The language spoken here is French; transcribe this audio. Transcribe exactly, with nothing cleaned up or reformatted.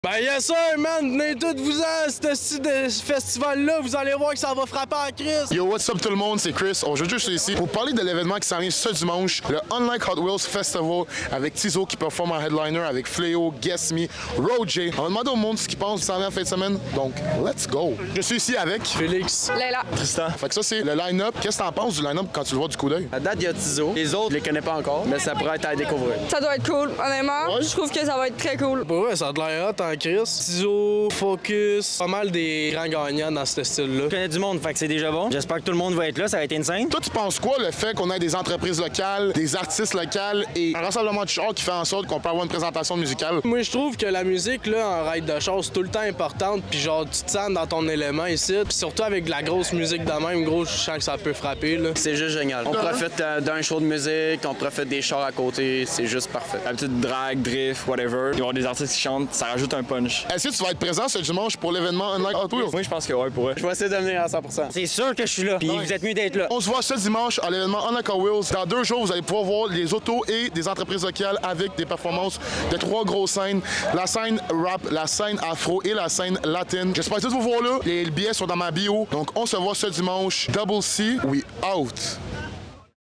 Ben yes sir, man! Venez tous vous en, ce style de festival-là, vous allez voir que ça va frapper en crise! Yo, what's up tout le monde, c'est Chris. Aujourd'hui, je suis ici pour parler de l'événement qui s'en vient ce dimanche, le Unlike Hot Wheels Festival, avec Tizo qui performe en headliner, avec Fléau, Guess Me, Roger. On va demander au monde ce qu'ils pensent qui s'en vient en fin de semaine, donc let's go! Je suis ici avec Félix, Leila, Tristan. Fait que ça, c'est le line-up. Qu'est-ce que t'en penses du line-up quand tu le vois du coup d'œil? À date, il y a Tizo. Les autres, je les connais pas encore, mais ça pourrait être à découvrir. ça doit être cool, honnêtement. Ouais. Je trouve que ça va être très cool. bah ouais, ça a de l'air hot en crise. Tizo, Focus, pas mal des grands gagnants dans ce style-là. Je connais du monde, fait que c'est déjà bon. J'espère que tout le monde va être là, ça va être insane. Toi, tu penses quoi le fait qu'on ait des entreprises locales, des artistes locales et un rassemblement de chars qui fait en sorte qu'on peut avoir une présentation musicale? Moi, je trouve que la musique, là, en ride de char, c'est tout le temps importante. Puis genre, tu te sens dans ton élément ici. Puis surtout avec de la grosse musique de même, gros, je sens que ça peut frapper, là. C'est juste génial. On profite euh, d'un show de musique, on profite des chars à côté, c'est juste parfait. D'habitude, drag, drift, whatever. Il y avoir des artistes qui chantent, ça rajoute un punch. Est-ce que tu vas être présent ce dimanche pour l'événement Unlike Hot Wheels? Moi, je pense que ouais, pour eux. Je vais essayer de venir à cent pour cent. C'est sûr que je suis là, puis vous êtes mieux d'être là. On se voit ce dimanche à l'événement Unlike Hot Wheels. Dans deux jours, vous allez pouvoir voir les autos et des entreprises locales avec des performances de trois grosses scènes. La scène rap, la scène afro et la scène latine. J'espère tous vous voir là. Les billets sont dans ma bio. Donc, on se voit ce dimanche. Double C, we out.